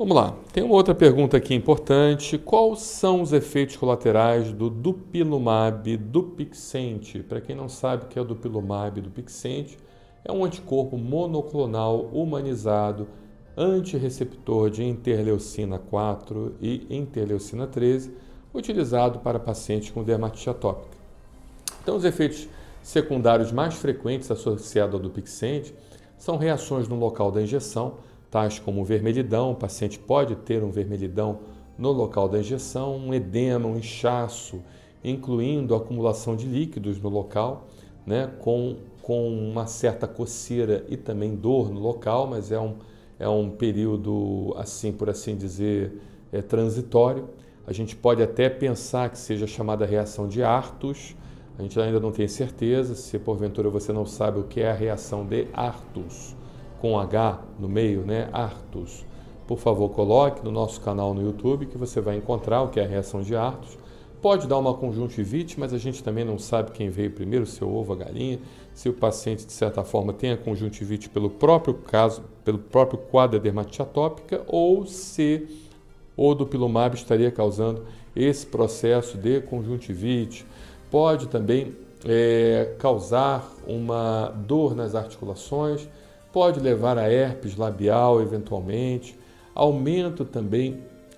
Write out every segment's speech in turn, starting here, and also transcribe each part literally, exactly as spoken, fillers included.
Vamos lá, tem uma outra pergunta aqui importante. Quais são os efeitos colaterais do Dupilumab Dupixent? Para quem não sabe o que é o Dupilumab Dupixent, é um anticorpo monoclonal humanizado antirreceptor de interleucina quatro e interleucina treze, utilizado para pacientes com dermatite atópica. Então, os efeitos secundários mais frequentes associados ao Dupixent são reações no local da injeção, tais como vermelhidão. O paciente pode ter um vermelhidão no local da injeção, um edema, um inchaço, incluindo a acumulação de líquidos no local, né, com, com uma certa coceira e também dor no local, mas é um, é um período, assim por assim dizer, é, transitório. A gente pode até pensar que seja chamada reação de Artus. A gente ainda não tem certeza. Se porventura você não sabe o que é a reação de Artus, com H no meio, né? Artus. Por favor, coloque no nosso canal no YouTube que você vai encontrar o que é a reação de Artus. Pode dar uma conjuntivite, mas a gente também não sabe quem veio primeiro, se o ovo, a galinha, se o paciente, de certa forma, tem a conjuntivite pelo próprio caso, pelo próprio quadro da dermatite atópica, ou se o Dupilumab estaria causando esse processo de conjuntivite. Pode também é, causar uma dor nas articulações, pode levar a herpes labial eventualmente, aumento também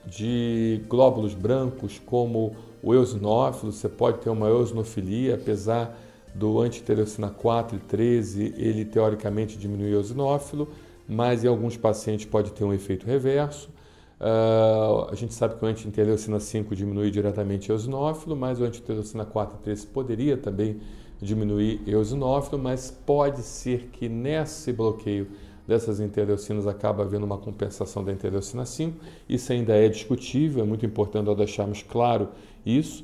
de glóbulos brancos como o eosinófilo. Você pode ter uma eosinofilia, apesar do anti-interleucina quatro e treze, ele teoricamente diminui o eosinófilo, mas em alguns pacientes pode ter um efeito reverso. Uh, a gente sabe que o anti-interleucina cinco diminui diretamente o eosinófilo, mas o anti-interleucina quatro e treze poderia também diminuir o eosinófilo, mas pode ser que nesse bloqueio dessas interleucinas acaba havendo uma compensação da interleucina cinco. Isso ainda é discutível, é muito importante nós deixarmos claro isso.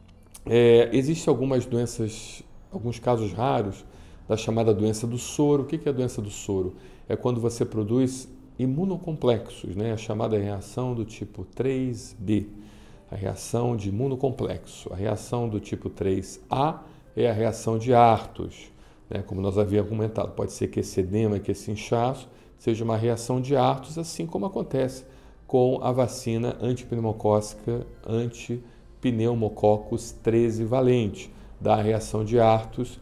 É, existem algumas doenças, alguns casos raros da chamada doença do soro. O que é a doença do soro? É quando você produz imunocomplexos, né? A chamada reação do tipo três B, a reação de imunocomplexo. A reação do tipo três A é a reação de Artus, né? Como nós havíamos comentado, pode ser que esse edema, que esse inchaço seja uma reação de Artus, assim como acontece com a vacina antipneumocócica antipneumococcus treze valente, da reação de Artus.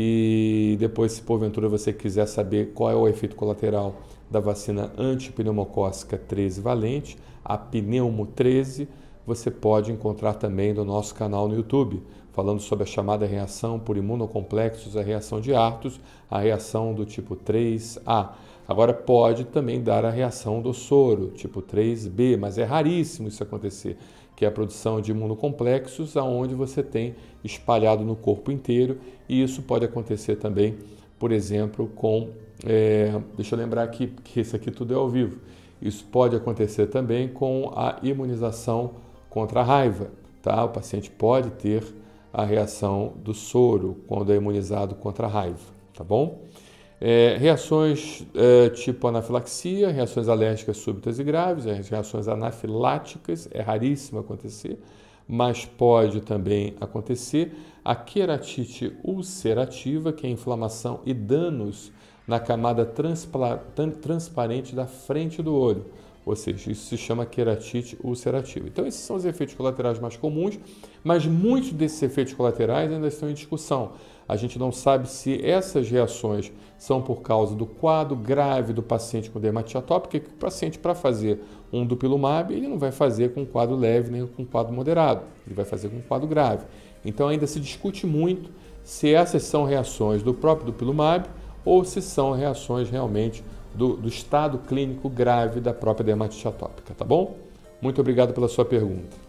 E depois, se porventura você quiser saber qual é o efeito colateral da vacina antipneumocócica treze valente, a Pneumo treze, você pode encontrar também no nosso canal no YouTube, falando sobre a chamada reação por imunocomplexos, a reação de Artus, a reação do tipo três A. Agora, pode também dar a reação do soro, tipo três B, mas é raríssimo isso acontecer, que é a produção de imunocomplexos, aonde você tem espalhado no corpo inteiro, e isso pode acontecer também, por exemplo, com... É, deixa eu lembrar aqui que isso aqui tudo é ao vivo. Isso pode acontecer também com a imunização contra a raiva, tá? O paciente pode ter a reação do soro quando é imunizado contra a raiva, tá bom? É, reações é, tipo anafilaxia, reações alérgicas súbitas e graves, as reações anafiláticas, é raríssimo acontecer, mas pode também acontecer a queratite ulcerativa, que é inflamação e danos na camada transparente da frente do olho, ou seja, isso se chama queratite ulcerativa. Então, esses são os efeitos colaterais mais comuns, mas muitos desses efeitos colaterais ainda estão em discussão. A gente não sabe se essas reações são por causa do quadro grave do paciente com dermatite atópica, que o paciente, para fazer um Dupilumab, ele não vai fazer com quadro leve nem com quadro moderado, ele vai fazer com quadro grave. Então, ainda se discute muito se essas são reações do próprio Dupilumab ou se são reações realmente do, do estado clínico grave da própria dermatite atópica, tá bom? Muito obrigado pela sua pergunta.